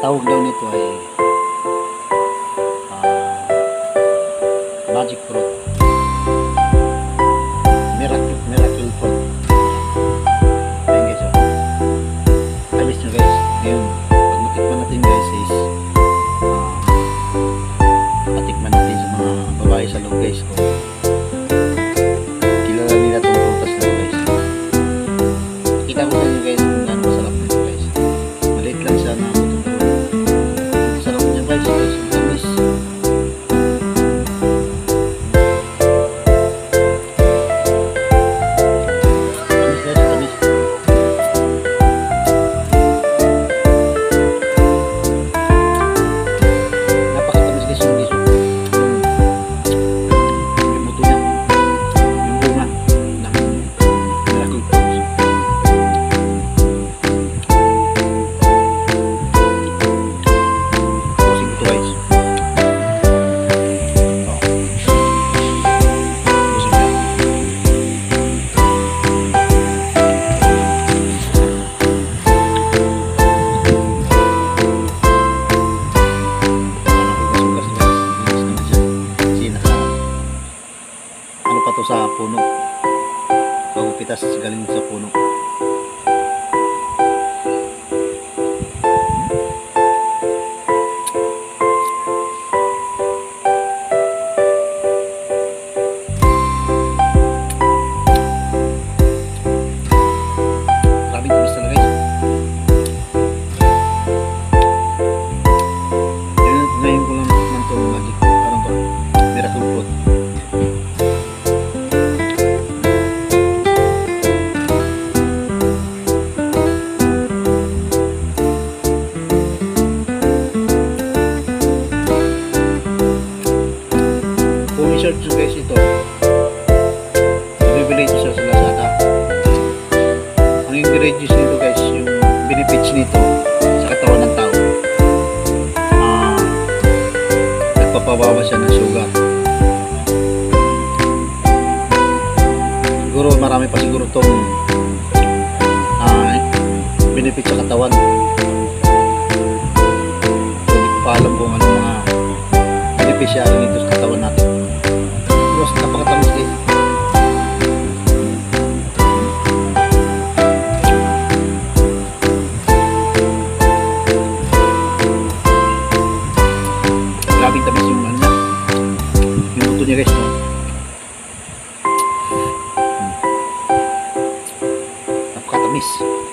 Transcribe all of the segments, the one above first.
tawag daw nito ay magic fruit. Miracle fruit. Ayan guys, oh. Tamis nyo guys. Ngayon, pag matikman natin guys is matikman natin sa mga babae sa loob guys ko. Kilala nila itong prutas na guys. Kita ko sa inyo guys kung gaano masarap nito guys. Maliit lang siya na masarap niya guys. Ang tamis. Sa puno, pagupitas galing sa puno. Grabe tamis talaga guys. Ngayon ko lang naman ito magic, parang to miracle fruit. Search nyo guys ito, bibili ito sa Lazada. Ang ingredients nito guys, yung benefits nito sa katawan ng tao, nagpapabawas siya ng sugar. Siguro marami pa siguro itong benefits sa katawan. So, hindi ko pa alam kung ano mga beneficiary nito sa katawan natin. Terus napakatamis guys. Grabe tamis yung ano niya. Yung buto niya guys, no? Napakatamis.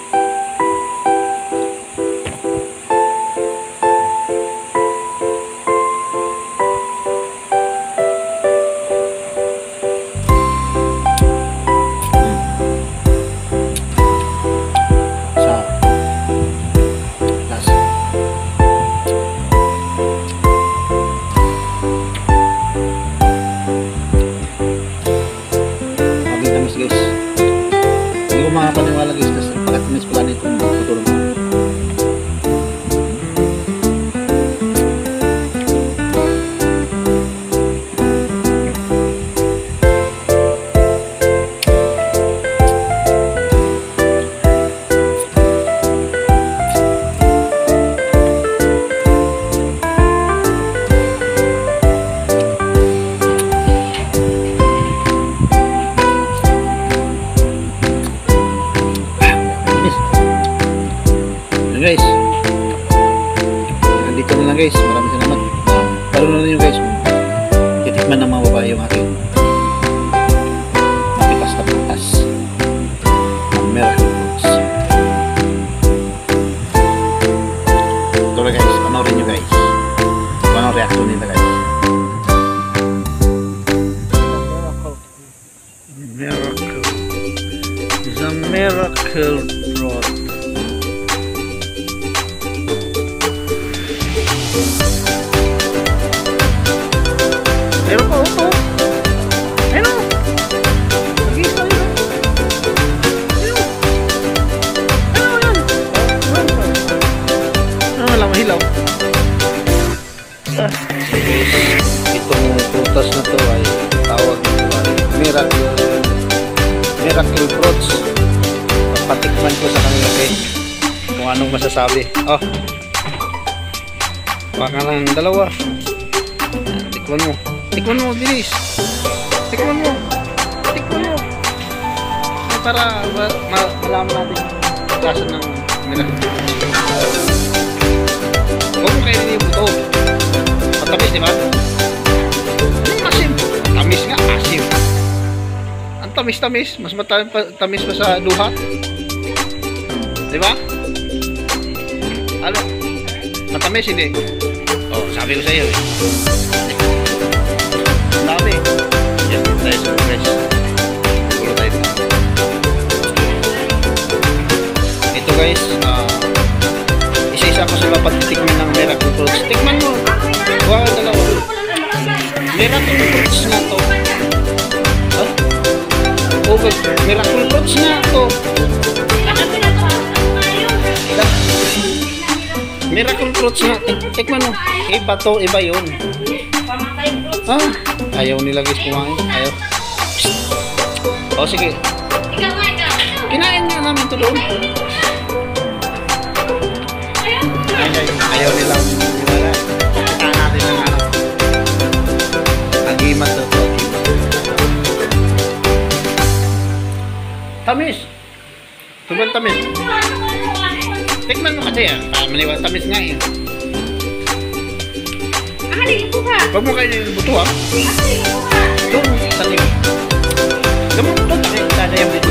Guys, hindi ko makapaniwala guys kasi napakatamis pala nitong putulong. Guys, dito na lang guys, maraming salamat. Karoon na nyo guys, titikman ng mga babae yung aking mapitas na prutas ng miracle fruits. Ito na guys, panoorin nyo guys kung anong reaction nila guys. Miracle is a miracle fruit. Pero po ito. Ayun o. Nag-iisa yun. Ayun. Ayun. Ano lang mahilaw. Itong prutas na to ay tawag nito ay miracle fruits. Patikman ko sa kanila guys kung anong masasabi. Oh. Baka lang dalawa. Tikman mo. Tikman mo, bilis. Tikman mo. Tikman mo. Ay, para malaman natin yung klase ng miracle. Huwag mo kainin yung buto. Matamis, di ba? Asim. Tamis nga, asim. Ang tamis-tamis. Mas matamis pa sa luha. Di ba? Ano? Matamis, hindi? Oh, sabi ko sa iyo eh. Sabi. Yan, tayo sa guys. Pulo tayo. Ito guys, isa-isa ko sila patitikman ng miracle fruits. Tikman mo. Huwag ka dalawa. Miracle fruits nga to. Huh? Oh, miracle fruits nga to. Miracle fruits nga. Tikman mo. Iba to, iba yun. Ah, ayaw nila guys kumain. Ayaw. O sige. Kinain nga namin ito doon. Ayaw nilang wala. Kaya natin ng ano. Agimat to. Tamis. Sobrang tamis. Tikman mo kasi yan. Maniwala tamis nga yun. Huwag mo kayo yung buto ha. Doon, sa libo. Gamon, doon tayo sana yung buto.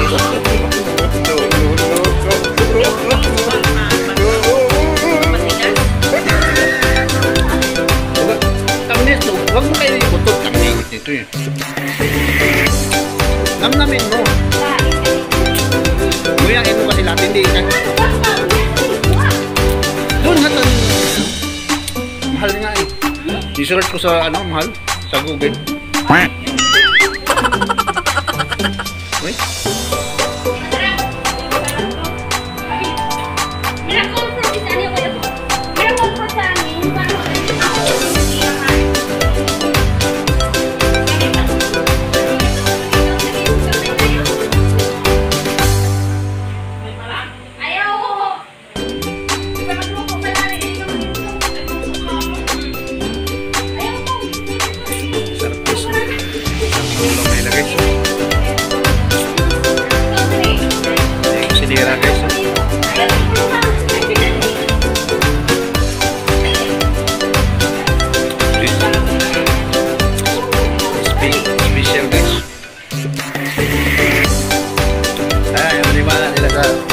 Tamis, huwag mo kayo yung buto. Tamis dito yun. Namnamin mo. Nguyangin mo kasi lahat, hindi ka. Doon natin. Mahal nga eh. I-search ko sa ano, mahal? Sa Google. Uy. Special guys. Ay, maniwala nila sa